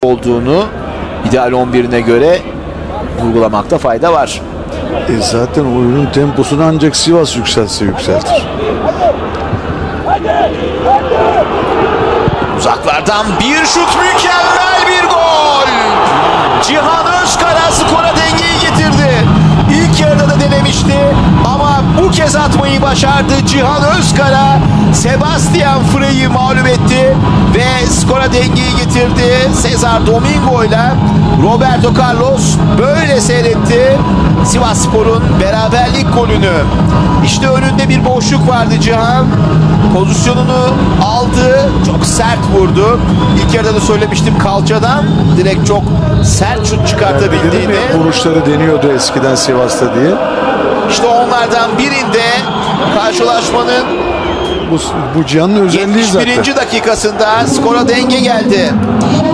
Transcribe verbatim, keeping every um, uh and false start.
olduğunu ideal on birine göre vurgulamakta fayda var. E zaten oyunun temposunu ancak Sivas yükseltse yükseltir. Uzaklardan bir şut, mükemmel bir gol. Cihan Özkara skora dengeyi getirdi. İlk yarıda da denemişti ama bu kez atmayı başardı. Cihan Özkara Sebastian Frey'i mağlup etti ve skora dengeyi getirdi. Cesar Domingo ile Roberto Carlos böyle seyretti Sivasspor'un beraberlik golünü. İşte önünde bir boşluk vardı Cihan. Pozisyonunu aldı. Çok sert vurdu. İlk yarıda da söylemiştim, kalçadan direkt çok sert şut çıkartabildiğini. Yani vuruşları deniyordu eskiden Sivas'ta diye. İşte onlardan birinde karşılaşmanın bu, bu Cihan'ın özelliği yetmiş birinci zaten. dakikasında skora denge geldi.